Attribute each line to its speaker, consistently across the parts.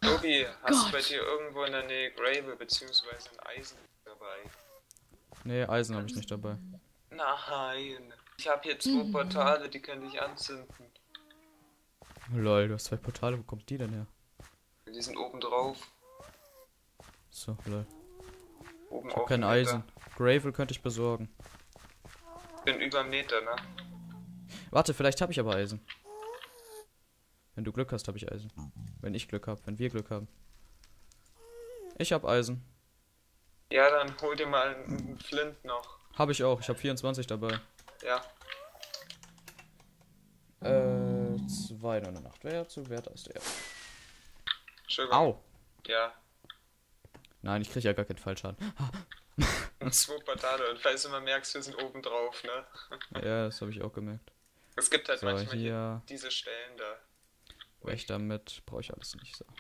Speaker 1: Tobi, hast du bei
Speaker 2: Gott.
Speaker 1: dir irgendwo in der Nähe Gravel bzw. ein Eisen dabei?
Speaker 3: Nee, Eisen habe ich nicht dabei.
Speaker 1: Nein. Ich habe hier 2 Portale, die könnte ich anzünden.
Speaker 3: Lol, du hast 2 Portale, wo kommt die denn her?
Speaker 1: Die sind oben drauf.
Speaker 3: So, lol.
Speaker 1: Oben
Speaker 3: Ich hab
Speaker 1: auf
Speaker 3: kein
Speaker 1: dem Meter.
Speaker 3: Eisen. Gravel könnte ich besorgen.
Speaker 1: Bin über 1 Meter, ne?
Speaker 3: Warte, vielleicht habe ich aber Eisen. Wenn du Glück hast, habe ich Eisen. Wenn ich Glück habe, wenn wir Glück haben. Ich habe Eisen.
Speaker 1: Ja, dann hol dir mal einen Flint noch.
Speaker 3: Habe ich auch. Ich habe 24 dabei.
Speaker 1: Ja.
Speaker 3: 2,8. Wer zu wert ist der?
Speaker 1: Entschuldigung.
Speaker 3: Au!
Speaker 1: Ja.
Speaker 3: Nein, ich kriege ja gar keinen Fallschaden.
Speaker 1: Und 2 Portale und falls du mal merkst, wir sind oben drauf, ne?
Speaker 3: Ja, das habe ich auch gemerkt.
Speaker 1: Es gibt halt
Speaker 3: So,
Speaker 1: manchmal hier
Speaker 3: hier
Speaker 1: diese Stellen da.
Speaker 3: weg damit. Brauche ich alles nicht so.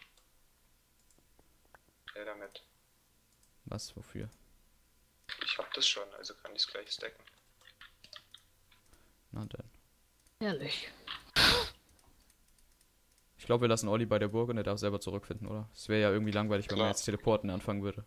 Speaker 1: Ja, damit.
Speaker 3: Was, wofür?
Speaker 1: Ich hab das schon, also kann ich es gleich stacken.
Speaker 3: Na dann.
Speaker 2: Ehrlich.
Speaker 3: Ich glaube, wir lassen Olli bei der Burg und er darf selber zurückfinden, oder? Es wäre ja irgendwie langweilig, wenn man
Speaker 1: Klar.
Speaker 3: jetzt Teleporten anfangen würde.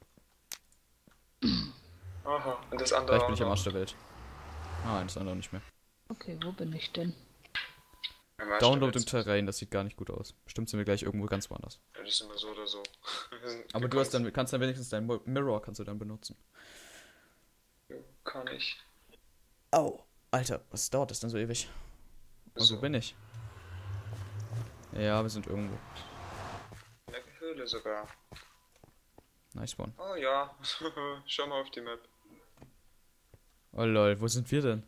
Speaker 1: Aha, und das andere
Speaker 3: Vielleicht bin ich am
Speaker 1: auch
Speaker 3: Arsch der Welt. Ah, das andere nicht mehr.
Speaker 2: Okay, wo bin ich denn?
Speaker 1: noch. Ja,
Speaker 3: Download im
Speaker 1: stimmt.
Speaker 3: Terrain, das sieht gar nicht gut aus. Bestimmt sind wir gleich irgendwo ganz woanders.
Speaker 1: Ja, das ist immer so oder so. Wir sind
Speaker 3: Aber du hast dann, kannst dann wenigstens dein Mirror kannst du dann benutzen.
Speaker 1: Kann ich.
Speaker 3: Au. Alter, was dauert das denn so ewig? Und
Speaker 1: So.
Speaker 3: wo bin ich? Ja, wir sind irgendwo.
Speaker 1: In der Höhle sogar.
Speaker 3: Nice one.
Speaker 1: Oh ja, schau mal auf die Map.
Speaker 3: Oh lol, wo sind wir denn?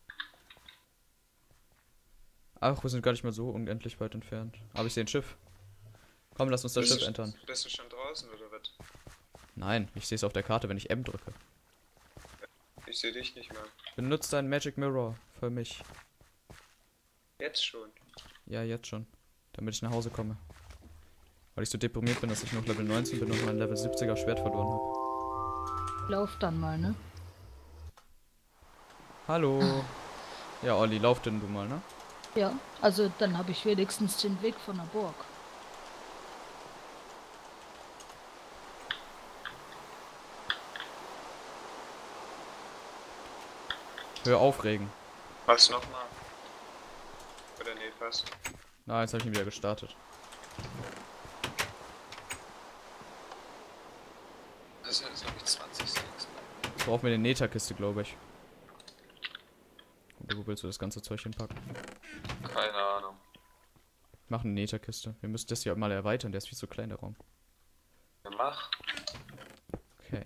Speaker 3: Ach, wir sind gar nicht mehr so unendlich weit entfernt. Aber ich sehe ein Schiff. Komm, lass uns das Schiff entern.
Speaker 1: Bist du schon draußen oder was?
Speaker 3: Nein, ich sehe es auf der Karte, wenn ich M drücke.
Speaker 1: Ich sehe dich nicht mehr.
Speaker 3: Benutzt dein Magic Mirror für mich.
Speaker 1: Jetzt schon.
Speaker 3: Ja, jetzt schon. Damit ich nach Hause komme. Weil ich so deprimiert bin, dass ich noch Level 19 bin und mein Level 70er Schwert verloren habe.
Speaker 2: Lauf dann mal, ne?
Speaker 3: Hallo. Ja, Olli, lauf denn du mal, ne?
Speaker 2: Ja, also dann habe ich wenigstens den Weg von der Burg.
Speaker 3: Hör aufregen.
Speaker 1: Was nochmal? Oder nee, fast.
Speaker 3: Na, jetzt habe ich ihn wieder gestartet.
Speaker 1: Das sind jetzt noch nicht 20 Sticks.
Speaker 3: Ich brauche mir eine Netherkiste, glaube ich. Oder wo willst du das ganze Zeug hinpacken?
Speaker 1: Keine Ahnung.
Speaker 3: Mach eine Netherkiste. Wir müssen das hier mal erweitern, der ist viel zu klein, der Raum.
Speaker 1: Ja, mach.
Speaker 3: Okay.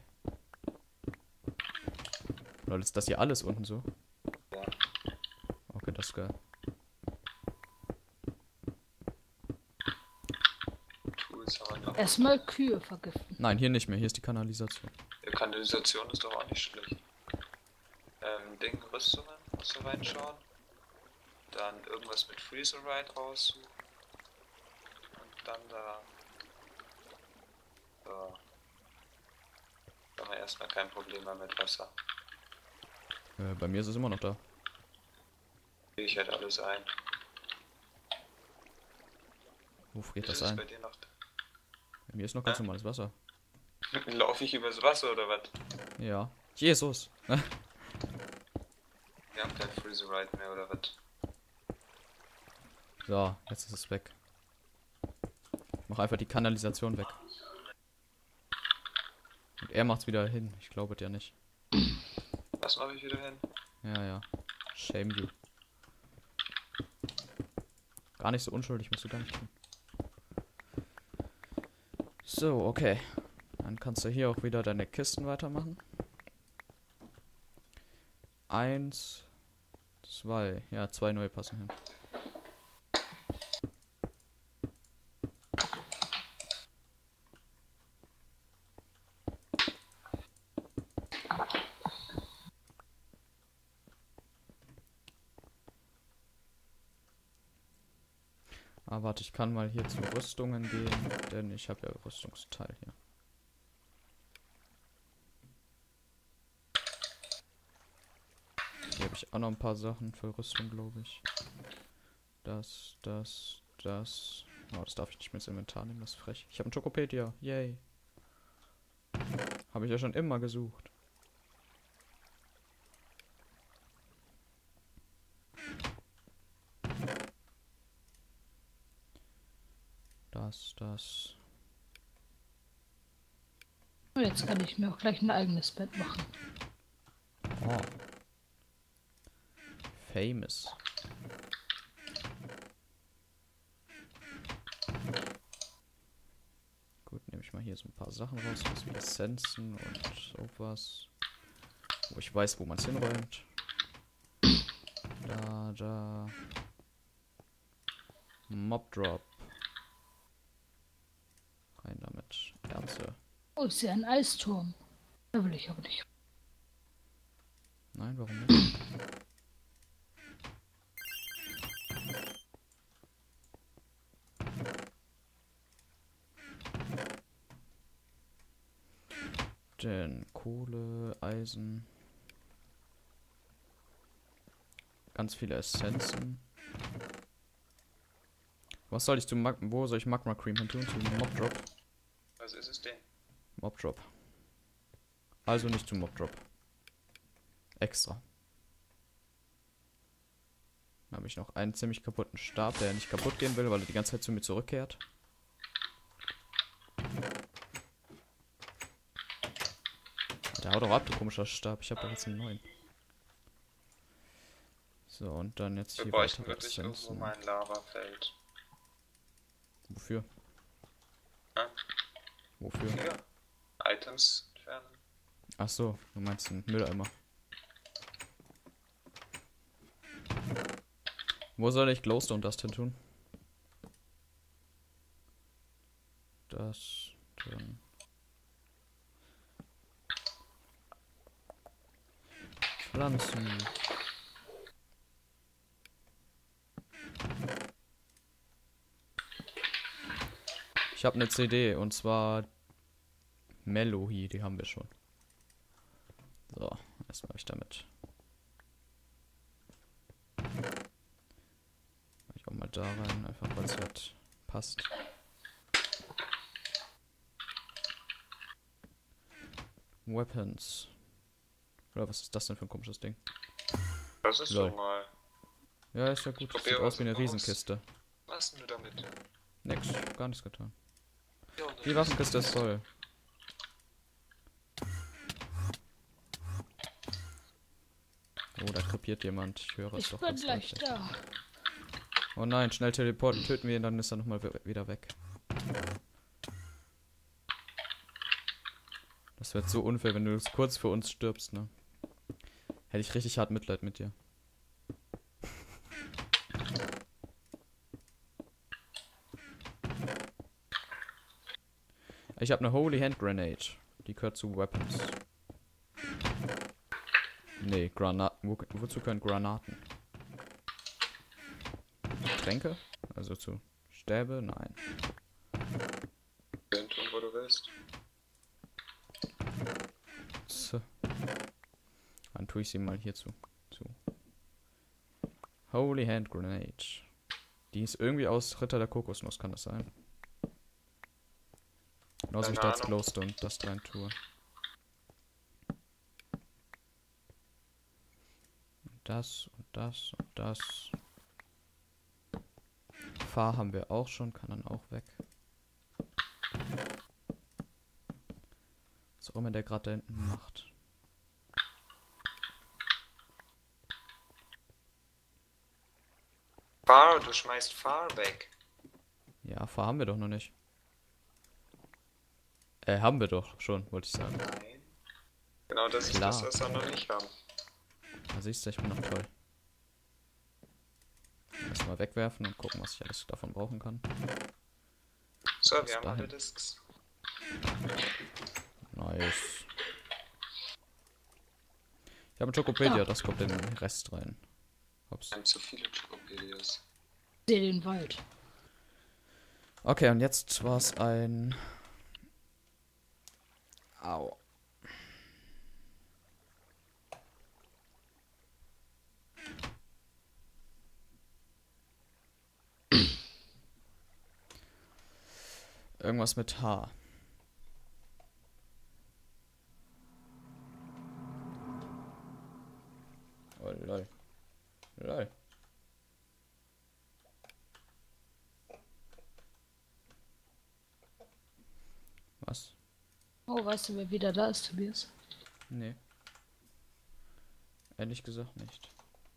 Speaker 3: Lol, ist das hier alles unten so?
Speaker 1: Ja.
Speaker 3: Okay, das ist geil.
Speaker 1: Tools haben wir noch.
Speaker 2: Erstmal Kühe vergiften.
Speaker 3: Nein, hier nicht mehr. Hier ist die Kanalisation.
Speaker 1: Die Kanalisation ist doch auch nicht schlecht. Ding, Rüstungen, musst du reinschauen. Dann irgendwas mit Freezer-Ride raussuchen. Und dann da. So. Da haben wir erstmal kein Problem mehr mit Wasser.
Speaker 3: Bei mir ist es immer noch da.
Speaker 1: Gehe ich halt alles ein.
Speaker 3: Wo friert
Speaker 1: Ist
Speaker 3: das
Speaker 1: es
Speaker 3: ein?
Speaker 1: bei dir noch?
Speaker 3: Bei mir ist noch ganz normales Wasser.
Speaker 1: Laufe ich übers Wasser oder was?
Speaker 3: Ja. Jesus.
Speaker 1: Wir haben kein Freezer-Ride mehr oder was?
Speaker 3: So, jetzt ist es weg. Mach einfach die Kanalisation weg. Und er macht's wieder hin. Ich glaube es ja nicht.
Speaker 1: Was mache ich wieder hin?
Speaker 3: Ja, ja. Shame you. Gar nicht so unschuldig, musst du gar nicht tun. So, okay. Dann kannst du hier auch wieder deine Kisten weitermachen. 1, 2. Ja, 2 neue passen hin. Ah, warte, ich kann mal hier zu Rüstungen gehen, denn ich habe ja Rüstungsteil hier. Hier habe ich auch noch ein paar Sachen für Rüstung, glaube ich. Das. Oh, das darf ich nicht mehr ins Inventar nehmen, das ist frech. Ich habe ein Chocopedia. Yay. Habe ich ja schon immer gesucht. Das.
Speaker 2: Oh, jetzt kann ich mir auch gleich ein eigenes Bett machen.
Speaker 3: Oh. Famous. Gut, nehme ich mal hier so ein paar Sachen raus, was wie Essenzen und sowas. Wo ich weiß, wo man es hinräumt. Da. Mob Drop. Rein damit. Erze.
Speaker 2: Oh, ist ja ein Eisturm. Da will ich aber nicht.
Speaker 3: Nein, warum nicht? Denn Kohle, Eisen. Ganz viele Essenzen. Was soll ich zu wo soll ich Magma Cream hin tun? Zu Mob Drop?
Speaker 1: Was ist es denn?
Speaker 3: Mob Drop. Also nicht zu Mob Drop. Extra. Dann habe ich noch einen ziemlich kaputten Stab, der nicht kaputt gehen will, weil er die ganze Zeit zu mir zurückkehrt. Der haut doch ab, du komischer Stab. Ich habe doch jetzt einen neuen. So, und dann jetzt
Speaker 1: Wir
Speaker 3: hier
Speaker 1: bräuchten
Speaker 3: weitere
Speaker 1: wirklich irgendwo
Speaker 3: Essenzen.
Speaker 1: mal ein Lavafeld.
Speaker 3: Wofür?
Speaker 1: Ah,
Speaker 3: Wofür?
Speaker 1: hier. Items entfernen.
Speaker 3: Ach so, du meinst einen Mülleimer. Wo soll ich Glowstone Dust hin tun? Das dann. Pflanzen. Ich habe eine CD und zwar Melohi, die haben wir schon. So, erstmal habe ich damit. Mach ich auch mal da rein, einfach weil es halt passt. Weapons. Oder was ist das denn für ein komisches Ding?
Speaker 1: Das ist
Speaker 3: Lol.
Speaker 1: doch mal.
Speaker 3: Ja, ist ja gut. Das
Speaker 1: Probier
Speaker 3: sieht aus wie eine
Speaker 1: was aus.
Speaker 3: Riesenkiste.
Speaker 1: Was hast denn du damit?
Speaker 3: Nix, gar nichts getan.
Speaker 1: Ja,
Speaker 3: Die Waffenkiste ist voll. Oh, da krepiert jemand. Ich höre es
Speaker 2: Ich
Speaker 3: doch
Speaker 2: bin
Speaker 3: ganz
Speaker 2: gleich
Speaker 3: deutlich.
Speaker 2: da.
Speaker 3: Oh nein, schnell teleporten, töten wir ihn, dann ist er nochmal wieder weg. Das wird so unfair, wenn du kurz vor uns stirbst, ne? Hätte ich richtig hart Mitleid mit dir. Ich habe eine Holy Hand Grenade. Die gehört zu Weapons. Nee, Granaten. Wozu können Granaten? Tränke? Also zu Stäbe? Nein.
Speaker 1: tun, wo du willst.
Speaker 3: So. Dann tue ich sie mal hierzu. Zu. Holy Hand Grenade. Die ist irgendwie aus Ritter der Kokosnuss, kann das sein? Genauso wie ich da jetzt
Speaker 1: Keine Ahnung.
Speaker 3: Glowstone und das rein tue. Das und das und das. Fahr haben wir auch schon, kann dann auch weg. Was auch immer der gerade da hinten macht.
Speaker 1: Far, du schmeißt Far weg.
Speaker 3: Ja, Fahr haben wir doch noch nicht. Haben wir doch schon, wollte ich sagen.
Speaker 1: Nein. Genau das
Speaker 3: Klar.
Speaker 1: ist das, was wir noch nicht haben.
Speaker 3: Da siehst du, ich bin noch toll. Erstmal wegwerfen und gucken, was ich alles davon brauchen kann.
Speaker 1: So,
Speaker 3: Bis
Speaker 1: wir haben alle
Speaker 3: dahin.
Speaker 1: Discs.
Speaker 3: Nice. Ich habe ein Chocopedia, das kommt in den Rest rein. Ups.
Speaker 1: Wir haben zu viele Chocopedias.
Speaker 2: Sehe den Wald.
Speaker 3: Okay, und jetzt war es ein... Au. Irgendwas mit H. Oh, lol. Lol. Was?
Speaker 2: Oh, weißt du, wer wieder da ist, Tobias?
Speaker 3: Nee. Ehrlich gesagt nicht.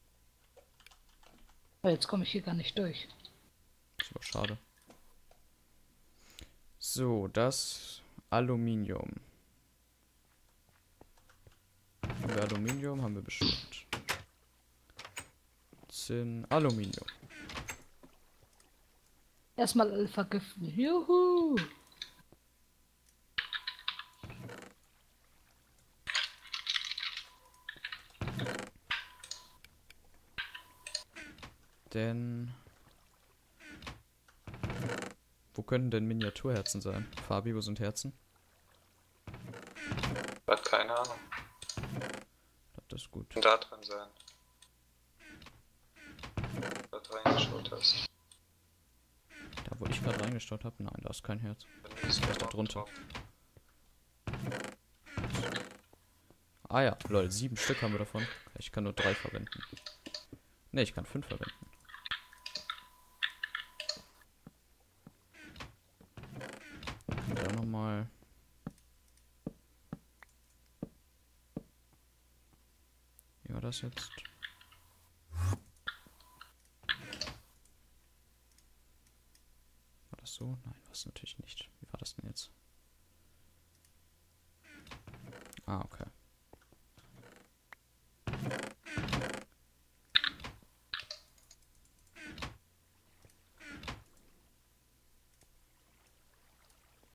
Speaker 2: Oh, jetzt komme ich hier gar nicht durch.
Speaker 3: Ist aber schade. So, das Aluminium. Haben wir Aluminium? Haben wir bestimmt. Zinn, Aluminium.
Speaker 2: Erstmal alle vergiften. Juhu!
Speaker 3: Denn... Wo können denn Miniaturherzen sein? Fabi, wo sind Herzen?
Speaker 1: Hat keine Ahnung.
Speaker 3: Das ist gut.
Speaker 1: Kann da drin sein. Da reingeschaut hast.
Speaker 3: Da, wo ich gerade reingeschaut habe? Nein, da ist kein Herz.
Speaker 1: Dann ist
Speaker 3: Da drunter.
Speaker 1: drauf.
Speaker 3: Ah ja, lol, 7 Stück haben wir davon. Ich kann nur 3 verwenden. Ne, ich kann 5 verwenden. Da nochmal. Wie war das jetzt? War das so? Nein, war es natürlich nicht. Wie war das denn jetzt? Ah, okay.